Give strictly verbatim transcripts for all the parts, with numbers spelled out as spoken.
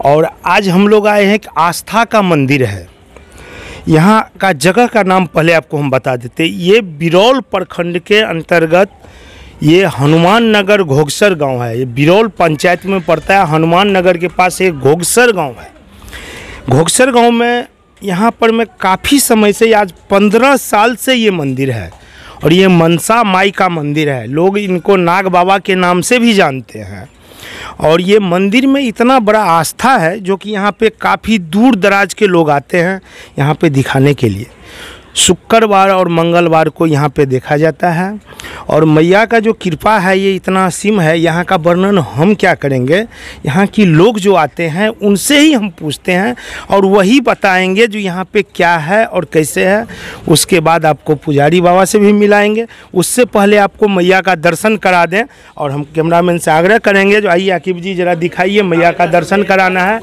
और आज हम लोग आए हैं एक आस्था का मंदिर है। यहाँ का जगह का नाम पहले आपको हम बता देते। ये बिरौल प्रखंड के अंतर्गत ये हनुमान नगर घोघसर गांव है। ये बिरौल पंचायत में पड़ता है। हनुमान नगर के पास एक घोघसर गांव है। घोघसर गांव में यहाँ पर मैं काफ़ी समय से, आज पंद्रह साल से ये मंदिर है और ये मनसा माई का मंदिर है। लोग इनको नाग बाबा के नाम से भी जानते हैं। और ये मंदिर में इतना बड़ा आस्था है जो कि यहाँ पे काफ़ी दूर दराज के लोग आते हैं यहाँ पे दिखाने के लिए। शुक्रवार और मंगलवार को यहाँ पे देखा जाता है। और मैया का जो कृपा है ये इतना असीम है, यहाँ का वर्णन हम क्या करेंगे। यहाँ की लोग जो आते हैं उनसे ही हम पूछते हैं और वही बताएंगे जो यहाँ पे क्या है और कैसे है। उसके बाद आपको पुजारी बाबा से भी मिलाएंगे। उससे पहले आपको मैया का दर्शन करा दें और हम कैमरामैन से आग्रह करेंगे जो आइए आकिब जी ज़रा दिखाइए, मैया का दर्शन कराना है।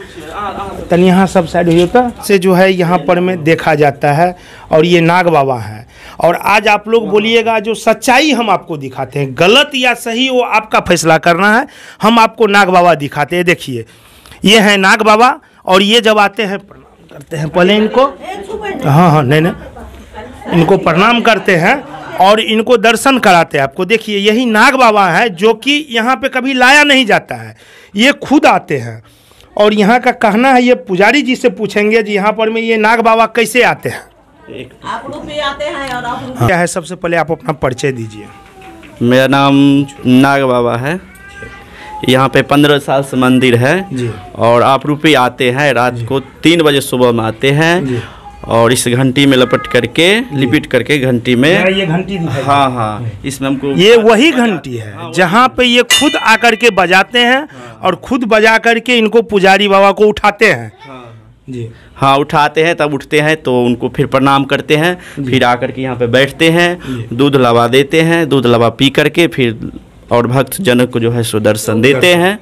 तन यहाँ सब साइड होता से जो है यहाँ पर में देखा जाता है। और ये नाग बाबा हैं। और आज आप लोग बोलिएगा जो सच्चाई हम आपको दिखाते हैं, गलत या सही वो आपका फैसला करना है। हम आपको नाग बाबा दिखाते हैं। देखिए ये हैं नाग बाबा और ये जब आते हैं प्रणाम करते हैं पहले इनको, हाँ हाँ नहीं नहीं इनको प्रणाम करते हैं और इनको दर्शन कराते हैं। आपको देखिए यही नाग बाबा है जो कि यहाँ पे कभी लाया नहीं जाता है, ये खुद आते हैं। और यहाँ का कहना है, ये पुजारी जी से पूछेंगे जी यहाँ पर में ये नाग बाबा कैसे आते हैं। आप रुपये आते हैं और आप हाँ। क्या है, सबसे पहले आप अपना परिचय दीजिए। मेरा नाम नाग बाबा है। यहाँ पे पंद्रह साल से मंदिर है जी। और आप रुपये आते हैं रात को तीन बजे सुबह में आते हैं और इस घंटी में लपट करके लिपिट करके घंटी में ये घंटी हाँ हाँ इसमें हमको ये वही घंटी है जहाँ पे ये खुद आकर के बजाते हैं और खुद बजा करके इनको पुजारी बाबा को उठाते हैं जी। हाँ उठाते हैं, तब उठते हैं तो उनको फिर प्रणाम करते हैं, फिर आकर के यहाँ पे बैठते हैं, दूध लवा देते हैं, दूध लवा पी करके फिर और भक्त जनक को जो है सो दर्शन देते हैं।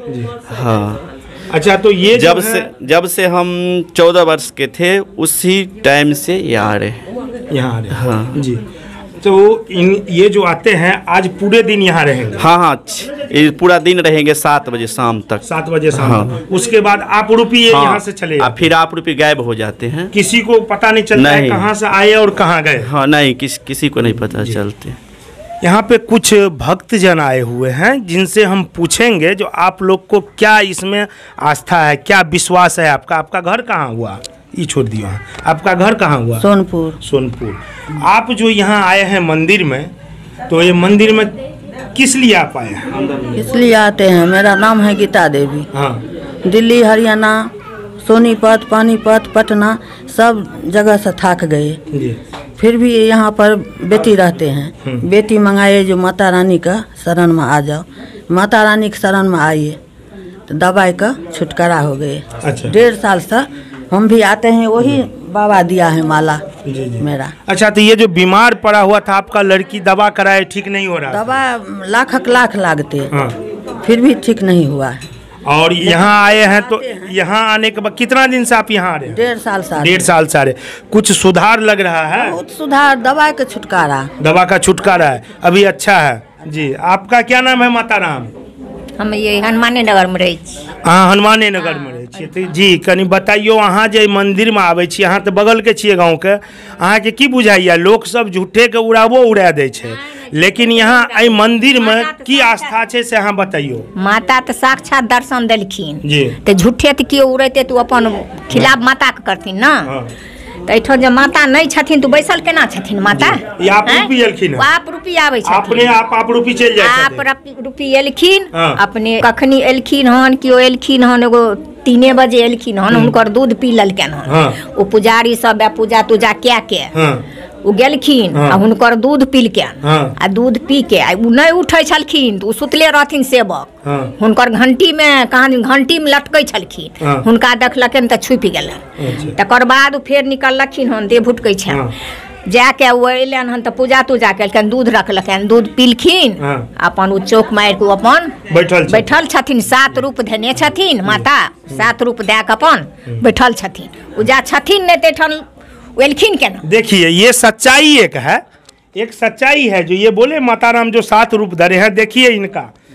हाँ अच्छा, तो ये जब से जब से हम चौदह वर्ष के थे उसी टाइम से यहाँ रहे यहाँ रहे हाँ जी। तो इन ये जो आते हैं आज पूरे दिन यहाँ रहेंगे। हाँ हाँ ये पूरा दिन रहेंगे सात बजे शाम तक। सात बजे शाम हाँ। तक। उसके बाद आप रुपये हाँ, यहाँ से चले आ, फिर आप रुपये गायब हो जाते हैं। किसी को पता नहीं चलता है कहाँ से आए और कहाँ गए। हाँ नहीं किस किसी को नहीं पता चलते। यहाँ पे कुछ भक्तजन आए हुए हैं जिनसे हम पूछेंगे जो आप लोग को क्या इसमें आस्था है, क्या विश्वास है आपका। आपका घर कहाँ हुआ, ये छोड़ दिया। आपका घर कहाँ हुआ? सोनपुर। सोनपुर। आप जो यहाँ आए हैं मंदिर में, तो ये मंदिर में किस लिए आप आए हैं? इसलिए आते हैं, मेरा नाम है गीता देवी। हाँ। दिल्ली, हरियाणा, सोनीपत, पानीपत, पटना सब जगह से थक गए, जी। फिर भी यहाँ पर बेटी रहते हैं। बेटी मंगाए जो माता रानी का शरण में आ जाओ, माता रानी के शरण में आइए तो दवाई का छुटकारा हो गए। अच्छा। डेढ़ साल से हम भी आते हैं, वही बाबा दिया है माला जी जी। मेरा। अच्छा, तो ये जो बीमार पड़ा हुआ था आपका लड़की, दवा कराए ठीक नहीं हो रहा? दवा लाख लाख लागते, हाँ। फिर भी ठीक नहीं हुआ है। और यहाँ आए हैं तो यहाँ आने के बाद कितना दिन से आप यहाँ आ रहे हैं? डेढ़ साल से। डेढ़ साल से आ रहे। कुछ सुधार लग रहा है? बहुत सुधार, दवा का छुटकारा। दवा का छुटकारा है, अभी अच्छा है जी। आपका क्या नाम है माता राम? हम ये हनुमाने नगर में रही। हाँ, हनुमाने नगर में रहे छियै। तो जी कनी बताइयो, अहाँ जे मंदिर में आबै छी, अहाँ तो बगल के छियै गाँव के, अहाँ के की बुझाइया? लोग सब झूठे के उड़ाबो उड़ा दै छै, लेकिन यहाँ एहि मंदिर में की आस्था छै से अहाँ बताइयो। माता तो साक्षात दर्शन देलखिन जी। तो झूठे तो केओ उड़ेते तो अपन खिलाफ माता के करथिन ना। हाँ। तो एठो जब माता नहीं छथिन तो बैसल केना छथिन माता? ये आप रुपी एलखिन? आप रुपी आबै छथिन अपने आप आप रुपी चल जाए? आप रुपी एलखिन। हाँ। अपने कखनी एलखिन हन, केओ एलखिन हन, एगो तीने बजे एलखिन हन, हुनकर दूध पी लेलकन हन। हाँ। ओ पुजारी सब पूजा तूजा कए के हाँ। ओ गेलखिन हाँ। आ हुनकर दूध पीलकन। हाँ। आ दूध पी के आ उ नहीं उठै छलखिन तो उ सुतले रहथिन सेवक। हाँ। हुनकर घंटी में कहानी घंटी में लटकै छलखिन। हाँ। हुनका देखलखिन तऽ छुपि गेलन। अच्छा। तकर बाद फेर निकललखिन हन, देह भुटकै छै। हाँ। जाके वो अयलन हन तऽ पूजा तूजा केलकन, दूध रखलकन, दूध पीलखिन। हाँ। अपन उ चौक मारि के अपन बैठल छथिन। बैठल छथिन। सात रूप धने छथिन माता, सात रूप दे के अपन बैठल छथिन। उ जा छथिन नहीं तेठन एलखिन केना? देखिए ये सच्चाई एक है, एक सच्चाई है जो ये बोले माता राम जो सात रूप धरे हैं। देखिए इनका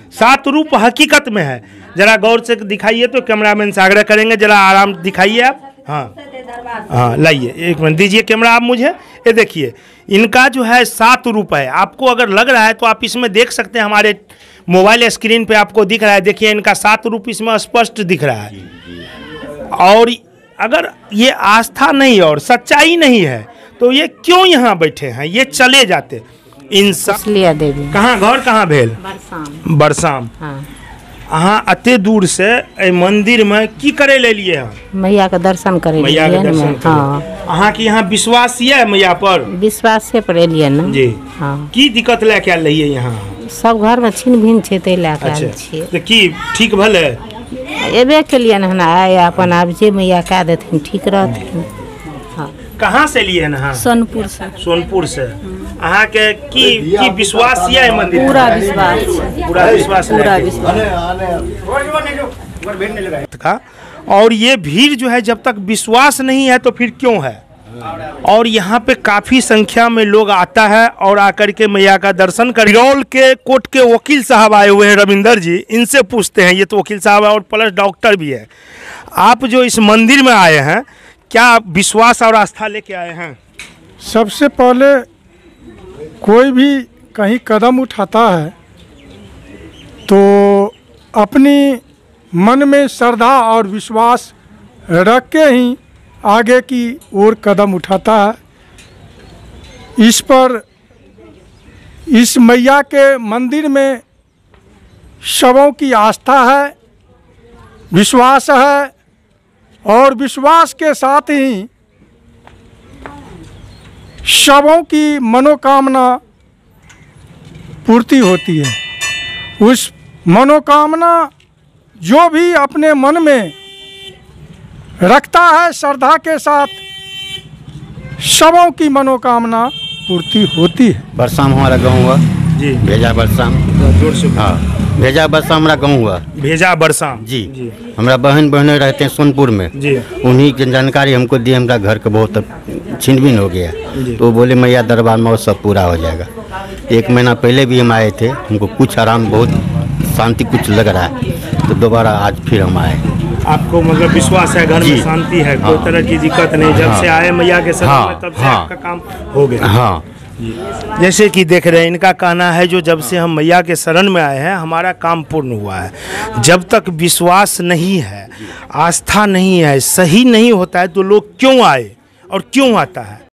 सात रूप हकीकत में है। जरा गौर से दिखाइए तो कैमरामैन से आग्रह करेंगे, जरा आराम दिखाइए आप। हाँ हाँ लाइए, एक मिनट दीजिए कैमरा आप मुझे। ये देखिए इनका जो है सात रूप है। आपको अगर लग रहा है तो आप इसमें देख सकते हैं, हमारे मोबाइल स्क्रीन पे आपको दिख रहा है। देखिए इनका सात रूप इसमें स्पष्ट दिख रहा है। और अगर ये आस्था नहीं और सच्चाई नहीं है तो ये क्यों यहाँ बैठे हैं, ये चले जाते। इन कुशलिया देवी कहाँ घर कहाँ भेल? बरसाम। बरसाम। हाँ, अहाँ अते दूर से ए मंदिर में की करे ले लिए हैं? मैया के दर्शन करे मैया के दर्शन करे। हाँ, अहाँ के यहाँ विश्वास ये मैया पर? विश्वास से पर एलिए ना जी। हाँ, की दिक्कत लेके आल रहिए यहाँ? सब घर में छीन भिन छे ते लेके आयल अच्छा छियै। तो की ठीक भले? एबे केलिए ना आए अपन आब जे मैया कह देथिन ठीक रहथिन। हाँ, कहाँ से लिए हैं अहाँ? सोनपुर से। सोनपुर से। अहाँ के की की विश्वास ये मंदिर? पूरा विश्वास छै। पूरा विश्वास पूरा लेके। विश्वास। और ये भीड़ जो है जब तक विश्वास नहीं है तो फिर क्यों है? और यहाँ पे काफ़ी संख्या में लोग आता है और आकर के मैया का दर्शन कर। बिरौल के कोर्ट के वकील साहब आए हुए हैं रविंदर जी, इनसे पूछते हैं। ये तो वकील साहब है और प्लस डॉक्टर भी है। आप जो इस मंदिर में आए हैं, क्या विश्वास और आस्था लेके आए हैं? सबसे पहले कोई भी कहीं कदम उठाता है तो अपनी मन में श्रद्धा और विश्वास रख के ही आगे की ओर कदम उठाता है। इस पर इस मैया के मंदिर में सबों की आस्था है, विश्वास है और विश्वास के साथ ही सबों की मनोकामना पूर्ति होती है। उस मनोकामना जो भी अपने मन में रखता है श्रद्धा के साथ, सबों की मनोकामना पूर्ति होती है। बरसाम हमारा गाँव हुआ जी। भेजा बरसाम। जोर से। हाँ, भेजा बरसाम हमारा गाँव हुआ। भेजा बरसाम जी, जी। हमारा बहन बहने रहते हैं सोनपुर में जी। उन्हीं की जानकारी हमको दी। हमारा घर का बहुत छिनभिन हो गया तो बोले मैया दरबार में सब पूरा हो जाएगा। एक महीना पहले भी हम आए थे, हमको कुछ आराम, बहुत शांति कुछ लग रहा है, तो दोबारा आज फिर हम आए। आपको मतलब विश्वास है घर में शांति है, कोई तरह की दिक्कत नहीं? जब हाँ, से आए मैया के शरण हाँ, में तब से हाँ, आपका काम हो गया। हाँ, जैसे कि देख रहे हैं, इनका कहना है जो जब से हम मैया के शरण में आए हैं हमारा काम पूर्ण हुआ है। जब तक विश्वास नहीं है, आस्था नहीं है, सही नहीं होता है तो लोग क्यों आए और क्यों आता है?